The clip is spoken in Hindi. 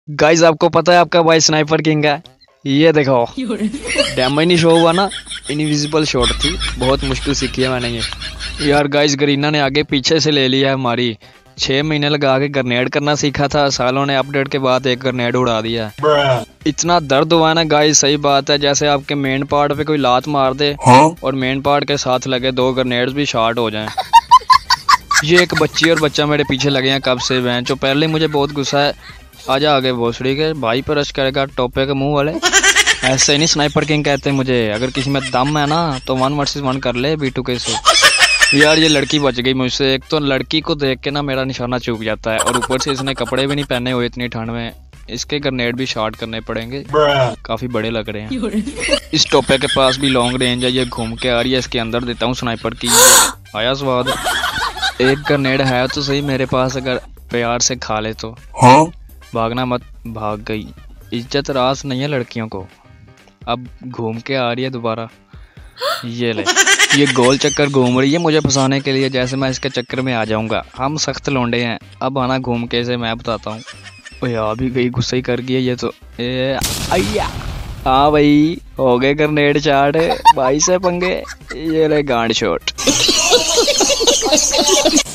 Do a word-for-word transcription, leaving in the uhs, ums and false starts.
गाइस आपको पता है आपका भाई स्नाइपर किंग है। ये देखो डैमेज नहीं शो हुआ ना, इनविजिबल शॉट थी, बहुत मुश्किल सीखी है मैंने ये। यार गाइस गरीना ने आगे पीछे से ले लिया है हमारी। छह महीने लगा के ग्रेनेड करना सीखा था, सालों ने अपडेट के बाद एक ग्रेनेड उड़ा दिया है। इतना दर्द हुआ ना गाइस, सही बात है, जैसे आपके मेन पार्ट पे कोई लात मार दे हाँ? और मेन पार्ट के साथ लगे दो ग्रेनेड्स भी शॉर्ट हो जाएं। ये एक बच्ची और बच्चा मेरे पीछे लगे हैं कब से, वैन जो पहले मुझे बहुत गुस्सा है। आजा आगे भोसड़ी के भाई पर रश करेगा टोपे के मुंह वाले। ऐसे नहीं स्नाइपर किंग कहते मुझे, अगर किसी में दम है ना तो वन वर्सेस वन कर ले बीटू के से। यार ये लड़की बच गई मुझसे। एक तो लड़की को देख के ना मेरा निशाना चूक जाता है, और ऊपर से इसने कपड़े भी नहीं पहने हुए इतनी ठंड में। इसके ग्रेनेड भी शॉर्ट करने पड़ेंगे, काफी बड़े लग रहे हैं। इस टोपे के पास भी लॉन्ग रेंज है, ये घूम के आ रही है, इसके अंदर देता हूँ स्नाइपर की। आया स्वाद। एक ग्रेनेड है तो सही मेरे पास, अगर प्यार से खा ले तो हाँ? भागना मत, भाग गई। इज्जत रास नहीं है लड़कियों को। अब घूम के आ रही है दोबारा। ये ले, ये गोल चक्कर घूम रही है मुझे फंसाने के लिए, जैसे मैं इसके चक्कर में आ जाऊंगा। हम सख्त लौंडे हैं, अब आना घूम के से मैं बताता हूँ। ओए आ भी गई, गुस्सा ही कर गई है ये तो। ए आया हाँ भाई, हो गए ग्रेनेड चार्ट भाई से पंगे। ये रहे गांड शॉट।